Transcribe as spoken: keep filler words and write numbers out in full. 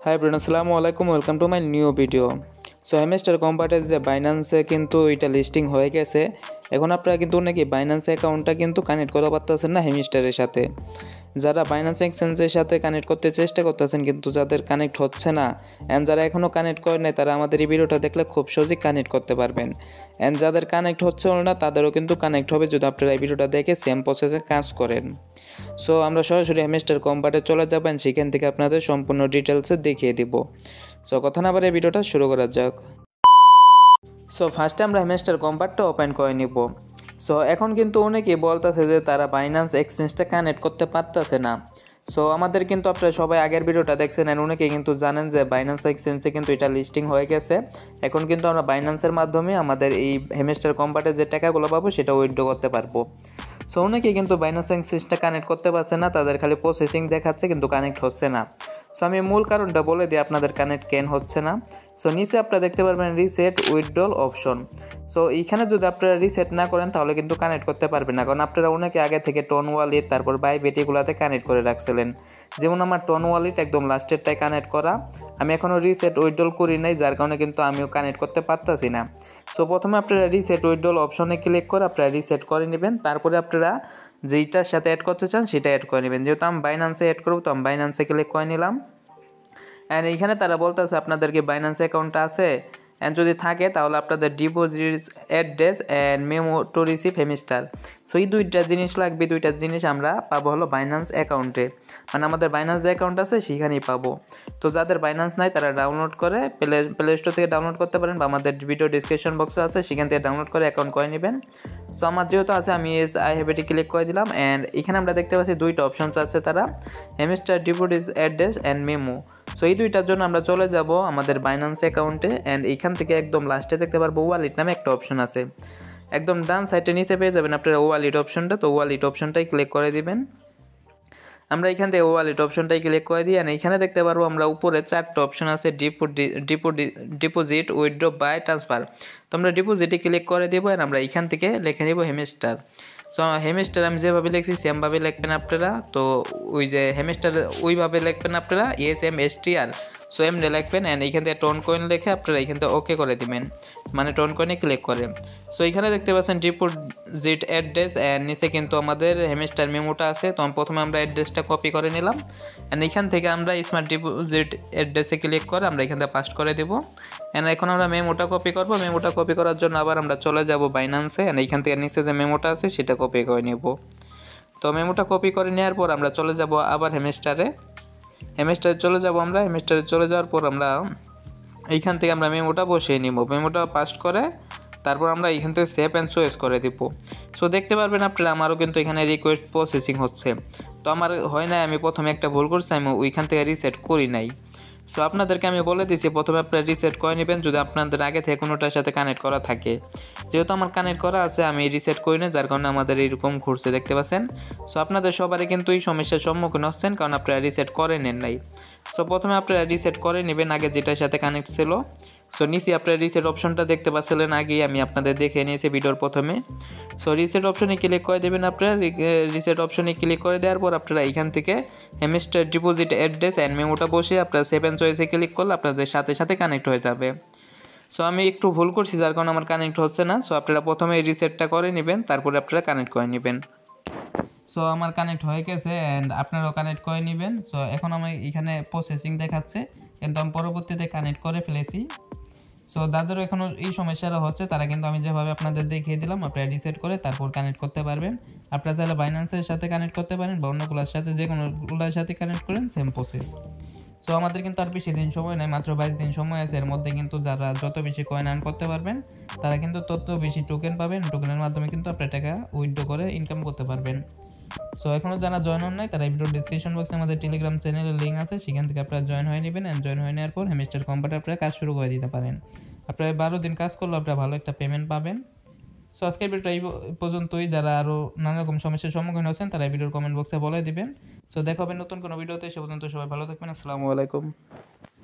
High brain, আসসালামু আলাইকুম। Welcome to my new video. So hamster কম্পার্টের যে বাইন্যান্সে কিন্তু এটা লিস্টিং হয়ে গেছে। এখন আপনারা কিন্তু নাকি বাইন্যান্স অ্যাকাউন্টটা কিন্তু কানেক্ট করতে পারতেছেন না হেমিস্টারের সাথে। যারা বাইন্যান্স এক্সচেঞ্জের সাথে কানেক্ট করতে চেষ্টা করতেছেন কিন্তু যাদের কানেক্ট হচ্ছে না, অ্যান্ড যারা এখনও কানেক্ট করে নাই তারা আমাদের এই ভিডিওটা দেখলে খুব সহজেই কানেক্ট করতে পারবেন। অ্যান্ড যাদের কানেক্ট হচ্ছে না তাদেরও কিন্তু কানেক্ট হবে যদি আপনারা এই ভিডিওটা দেখে সেম প্রসেসে কাজ করেন। সো আমরা সরাসরি হেমিস্টার কম্পার্টে চলে যাবেন, সেখান থেকে আপনাদের সম্পূর্ণ ডিটেলসে দেখিয়ে দিব। সো কথা না বাড়িয়ে ভিডিওটা শুরু করা যাক। সো ফার্স্টে আমরা হেমিস্টার কম্পার্টটা ওপেন করে নিব। সো এখন কিন্তু অনেকেই বলতেছে যে তারা বাইন্যান্স এক্সচেঞ্জটা কানেক্ট করতে পারতেছে না। সো আমাদের কিন্তু আপনারা সবাই আগের ভিডিওটা দেখছেন, আর অনেকেই কিন্তু জানেন যে বাইন্যান্স এক্সচেঞ্জে কিন্তু এটা লিস্টিং হয়ে গেছে। এখন কিন্তু আমরা বাইন্যান্সের মাধ্যমে আমাদের এই হেমিস্টার কম্পার্টে যে টাকাগুলো পাবো সেটা উইথড্র করতে পারবো। সো অনেকেই কিন্তু বাইন্যান্স এক্সচেঞ্জটা কানেক্ট করতে পারছে না, তাদের খালি প্রসেসিং দেখাচ্ছে কিন্তু কানেক্ট হচ্ছে না। সো আমি মূল কারণটা বলে দিই আপনাদের কানেক্ট কেন হচ্ছে না। সো নিচে আপনারা দেখতে পারবেন রিসেট উইথড্রল অপশন। সো এইখানে যদি আপনারা রিসেট না করেন তাহলে কিন্তু কানেক্ট করতে পারবেন না, কারণ আপনারা অনেকে আগে থেকে টোন ওয়ালেট তারপর বাইবিট এগুলোতে কানেক্ট করে রাখছিলেন। যেমন আমার টোন ওয়ালেট একদম লাস্টেরটাই কানেক্ট করা, আমি এখনও রিসেট উইথড্রল করি নাই, যার কারণে কিন্তু আমিও কানেক্ট করতে পারতাছি না। সো প্রথমে আপনারা রিসেট উইথড্রল অপশনে ক্লিক করে আপনারা রিসেট করে নেবেন, তারপরে আপনারা যেইটার সাথে অ্যাড করতে চান সেটা অ্যাড করে নেবেন। যেহেতু আমি বাইন্যান্সে অ্যাড করবো তো আমি বাইন্যান্সে ক্লিক করে নিলাম। অ্যান্ড এইখানে তারা বলতেছে আপনাদেরকে বাইন্যান্স অ্যাকাউন্টটা আছে, অ্যান্ড যদি থাকে তাহলে আপনাদের deposit address and memo to receive hamster. So এই দুইটা জিনিস লাগবে, দুইটা জিনিস আমরা পাবো হলো বাইন্যান্স অ্যাকাউন্টে, মানে আমাদের বাইন্যান্স যে অ্যাকাউন্ট আছে সেখানেই পাবো। তো যাদের বাইন্যান্স নাই তারা ডাউনলোড করে প্লে প্লে স্টোর থেকে ডাউনলোড করতে পারেন, বা আমাদের ভিডিও ডিসক্রিপশন বক্সে আছে সেখান থেকে ডাউনলোড করে অ্যাকাউন্ট করে নেবেন। সো আমার যেহেতু আছে আমি এস আই হ্যাভ এটি ক্লিক করে দিলাম। অ্যান্ড এখানে আমরা দেখতে পাচ্ছি দুইটা অপশনস আছে, তারা hamster deposit address and memo. So এই দুইটার জন্য আমরা চলে যাব আমাদের বাইন্যান্স অ্যাকাউন্টে। অ্যান্ড এইখান থেকে একদম লাস্টে দেখতে পারবো ওয়ালেট নামে একটা অপশন আছে, একদম ডান সাইডে নিচে পেয়ে যাবেন আপনারা ওয়ালেট অপশনটা। তো ওয়ালেট অপশনটাই ক্লিক করে দিবেন। আমরা এখান থেকে ওয়ালেট অপশনটাই ক্লিক করে দিই। আর এখানে দেখতে পারবো আমরা উপরে চারটে অপশন আছে, depo depo deposit withdraw buy transfer. তো আমরা ডিপোজিটে ক্লিক করে দেবো, আর আমরা এখান থেকে লিখে নেব হেমিস্টার। সো হেমিস্টার আমি যেভাবে লিখছি সেমভাবে লিখবেন আপনারা। তো ওই যে হেমিস্টার ওইভাবে লিখবেন আপনারা, S M S T R. So এমনি লিখবেন, অ্যান্ড এইখান থেকে টোন কয়েন লিখে আপনারা এইখান থেকে ওকে করে দিবেন, মানে টোন কয়েনে ক্লিক করে। সো এখানে দেখতে পাচ্ছেন ডিপোজিট অ্যাড্রেস, অ্যান্ড নিচে কিন্তু আমাদের হেমিস্টার মেমোটা আছে। তো প্রথমে আমরা অ্যাড্রেসটা কপি করে নিলাম, অ্যান্ড এখান থেকে আমরা স্মার্ট ডিপোজিট অ্যাড্রেসে ক্লিক করে আমরা এখান থেকে পাস্ট করে দেবো। অ্যান্ড এখন আমরা মেমোটা কপি করবো। মেমোটা কপি করার জন্য আবার আমরা চলে যাব বাইন্যান্সে, অ্যান্ড এইখান থেকে নিচে যে মেমোটা আছে সেটা কপি করে নেব। তো মেমোটা কপি করে নেওয়ার পর আমরা চলে যাব আবার হেমিস্টারে হেমিস্টারে চলে যাব আমরা হেমিস্টারে চলে যাওয়ার পর আমরা এইখান থেকে আমরা মেমোটা বসিয়ে নিব। মেমোটা পাস্ট করে তারপর আমরা এইখান থেকে সেভ অ্যান্ড চয়েস করে দিব। সো দেখতে পারবেন আপনারা আমারও কিন্তু এখানে রিকোয়েস্ট প্রসেসিং হচ্ছে। তো আমার হয় নাই, আমি প্রথমে একটা ভুল করছি, আমি ওইখান থেকে রিসেট করি নাই। সো আপনাদেরকে আমি বলে দিচ্ছি প্রথমে আপনারা রিসেট করে নেবেন যদি আপনাদের আগে থেকে কোনোটার সাথে কানেক্ট করা থাকে। যেহেতু আমার কানেক্ট করা আছে আমি রিসেট করি না, যার কারণে আমাদের এইরকম ঘুরছে দেখতে পাচ্ছেন। সো আপনাদের সবারই কিন্তু এই সমস্যার সম্মুখীন হচ্ছেন, কারণ আপনারা রিসেট করে নেন নাই। সো প্রথমে আপনারা রিসেট করে নেবেন আগে যেটার সাথে কানেক্ট ছিল। সো নিচে আপনারা রিসেট অপশনটা দেখতে পাচ্ছিলেন আগেই, আমি আপনাদের দেখে নিয়েছি ভিডিওর প্রথমে। সো রিসেট অপশনে ক্লিক করে দেবেন আপনারা। রিসেট অপশনে ক্লিক করে দেওয়ার পর আপনারা এখান থেকে হেমিস্টার ডিপোজিট অ্যাড্রেস অ্যান্ড মেমোটা বসে আপনারা সেভেন চয়েসে ক্লিক করলে আপনাদের সাথে সাথে কানেক্ট হয়ে যাবে। সো আমি একটু ভুল করছি যার কারণে আমার কানেক্ট হচ্ছে না। সো আপনারা প্রথমে এই রিসেটটা করে নেবেন, তারপরে আপনারা কানেক্ট করে নেবেন। সো আমার কানেক্ট হয়ে গেছে, অ্যান্ড আপনারাও কানেক্ট করে নেবেন। সো এখন আমি এখানে প্রসেসিং দেখাচ্ছে, কিন্তু আমি পরবর্তীতে কানেক্ট করে ফেলেছি। সো যাদেরও এখনও এই সমস্যাটা হচ্ছে তারা কিন্তু আমি যেভাবে আপনাদের দেখিয়ে দিলাম আপনারা রিসেট করে তারপর কানেক্ট করতে পারবেন। আপনারা চাইলে বাইন্যান্সের সাথে কানেক্ট করতে পারেন বা অন্যগুলোর সাথে, যে কোনোগুলোর সাথে কানেক্ট করেন, সেম প্রসেস। সো আমাদের কিন্তু আর বেশি দিন সময় নেই, মাত্র বাইশ দিন সময় আছে। এর মধ্যে কিন্তু যারা যত বেশি কয়েন আর্ন করতে পারবেন তারা কিন্তু তত বেশি টোকেন পাবেন। টোকেনের মাধ্যমে কিন্তু আপনার টাকা উইথড্র করে ইনকাম করতে পারবেন। সো এখনও যারা জয়েন হন নাই তারা এই ভিডিও ডিসক্রিপশন বক্সে আমাদের টেলিগ্রাম চ্যানেলের লিঙ্ক আছে, সেখান থেকে আপনারা জয়েন হয়ে নেবেন। অ্যান্ড জয়েন হয়ে নেওয়ার পর হেমিস্টার কম্পার্টে আপনারা কাজ শুরু করে দিতে পারেন। আপনারা বারো দিন কাজ করলে আপনারা ভালো একটা পেমেন্ট পাবেন। সো আজকের ভিডিওটা এই পর্যন্তই। যারা আরও নানা রকম সমস্যার সম্মুখীন হচ্ছেন তারা এই ভিডিওর কমেন্ট বক্সে বলে দিবেন। সো দেখা হবে নতুন কোনো ভিডিওতে, সে পর্যন্ত সবাই ভালো থাকবেন। আসসালামু আলাইকুম।